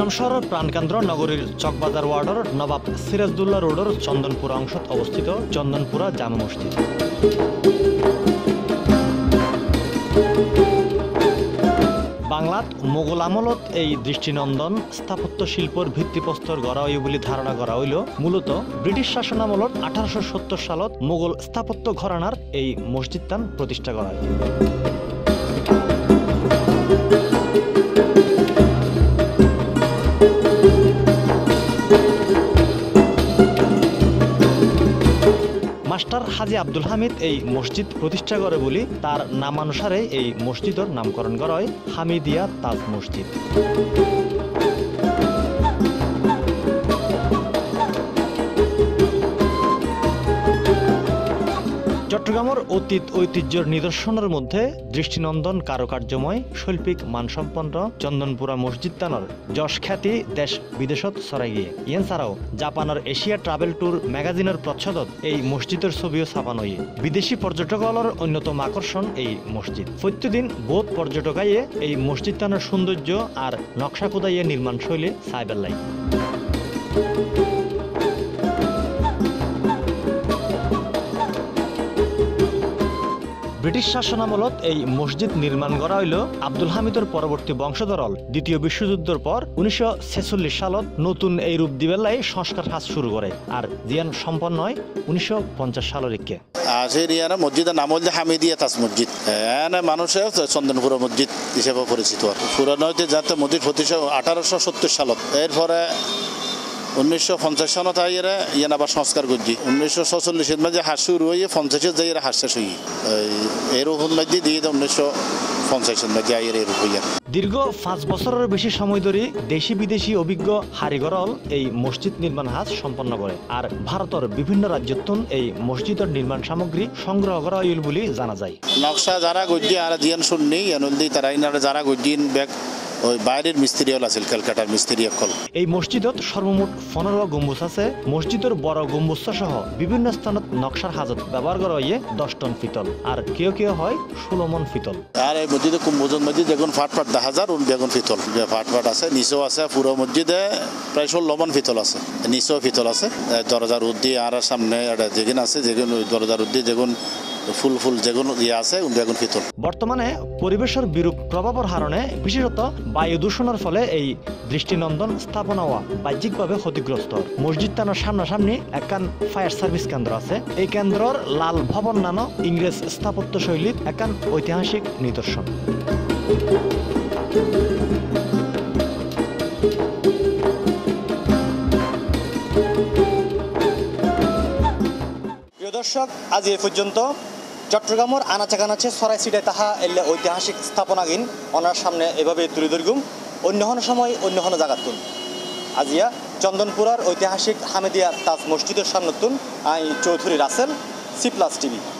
চট্টগ্রাম শহরের প্রাণকেন্দ্র নগরীর চকবাজার ওয়ার্ডের নবাব সিরাজদুল্লাহ রোডের চন্দনপুরা অংশত অবস্থিত চন্দনপুরা জামে মসজিদ। বাংলাত মোগল আমলত এই দৃষ্টিনন্দন স্থাপত্য শিল্পর ভিত্তিপ্রস্তর গড়া হয় বলে ধারণা করা হইল। মূলত ব্রিটিশ শাসন আমলত 1870 সালত মোগল স্থাপত্য ঘরানার এই মসজিদটান প্রতিষ্ঠা করা হয়। মাস্টার হাজি আব্দুল হামিদ এই মসজিদ প্রতিষ্ঠা করে বলে তার নামানুসারে এই মসজিদের নামকরণ করা হয় হামিদিয়া তাজ মসজিদ। চট্টগ্রামের অতীত ঐতিহ্যের নিদর্শনের মধ্যে দৃষ্টিনন্দন কারুকার্যময় শৈল্পিক মানসম্পন্ন চন্দনপুরা মসজিদটানোর যশ খ্যাতি দেশ বিদেশত ছড়াই গিয়ে। ইয়েন ছাড়াও জাপানের এশিয়া ট্রাভেল ট্যুর ম্যাগাজিনের প্রচ্ছদত এই মসজিদের ছবিও ছাপানো হয়ে। বিদেশি পর্যটকদের অন্যতম আকর্ষণ এই মসজিদ। প্রত্যেকদিন বহুত পর্যটক আইয়ে এই মসজিদটানোর সৌন্দর্য আর নকশা খোদাইয়ে নির্মাণ শৈলী সাইবেল্লাই। ব্রিটিশ শাসনামলত এই মসজিদ নির্মাণ করা হইল আব্দুল হামিদের পরবর্তী বংশধরল দ্বিতীয় বিশ্বযুদ্ধের পর 1946 সালত নতুন এই রূপ দিবেলাই সংস্কার কাজ শুরু করে আর জিয়ান সম্পন্ন হয় 1950 সালের দিকে। মসজিদের নাম হচ্ছে হামিদিয়া তাজ মসজিদ। মানুষের চন্দনপুরা মসজিদ হিসেবে পরিচিত। পুরানো হচ্ছে যাতে মসজিদ প্রতিষ্ঠা 1870 সালত। এরপরে 1950 সনত আইয়েরা ইয়ান আবার সংস্কার করছি। 1946 মাঝে হাস শুরু হয়ে 50 যাই হাস শেষ হই এরকম মাঝে দিয়ে 1950 মাঝে আইয়ের এরকম হইয়া। দীর্ঘ 5 বছরের বেশি সময় ধরে দেশি বিদেশি অভিজ্ঞ হারিগরল এই মসজিদ নির্মাণ কাজ সম্পন্ন করে আর ভারতের বিভিন্ন রাজ্যতুন এই মসজিদের নির্মাণ সামগ্রী সংগ্রহ করা হইল বলে জানা যায়। নকশা যারা গজ্জি আর জিয়ান শুননি এনলদি তারা ইনারা যারা গজ্জিন ব্যাগ ওই বাইরের মিস্ত্রি হল আছে কলকাতার মিস্ত্রি কল। এই মসজিদত সর্বমোট 15 গম্বুজ আছে। মসজিদের বড় গম্বুজ সহ বিভিন্ন স্থানত নকশার হাজত ব্যবহার করা হয়ে 10 টন পিতল আর কেউ কেউ হয় 16 মন পিতল। আর এই মসজিদে কুম্ভজন মসজিদ যেগুন ফাটফাট 10,000 বেগুন পিতল ফাটফাট আছে, নিচেও আছে। পুরো মসজিদে প্রায় 16 মন পিতল আছে, নিচেও পিতল আছে। দরজার উদ্দি আর সামনে যেগুন আছে যেগুন দরজার উদ্দি যেগুন ফুল ফুল যেগুন ইয়ে আছে বেগুন পিতল। বর্তমানে পরিবেশের বিরূপ প্রভাবের কারণে বিশেষত বায়ু দূষণের ফলে এই দৃষ্টিনন্দন স্থাপনা হওয়া বাহ্যিকভাবে ক্ষতিগ্রস্ত। মসজিদটানোর সামনাসামনি একখান ফায়ার সার্ভিস কেন্দ্র আছে। এই কেন্দ্রর লাল ভবন নানো ইংরেজ স্থাপত্য শৈলীর একখান ঐতিহাসিক নিদর্শন। প্রিয় দর্শক, আজ এ পর্যন্ত। চট্টগ্রামের আনাচে কানাচে সরাই সিটায় তাহা এলে ঐতিহাসিক স্থাপনাগিন ওনার সামনে এভাবে তুলে ধরগুম অন্য কোনো সময় অন্য কোনো জায়গাতুন। আজিয়া চন্দনপুরার ঐতিহাসিক হামিদিয়া তাজ মসজিদের সামনেতুন আই চৌধুরী রাসেল, C+ TV।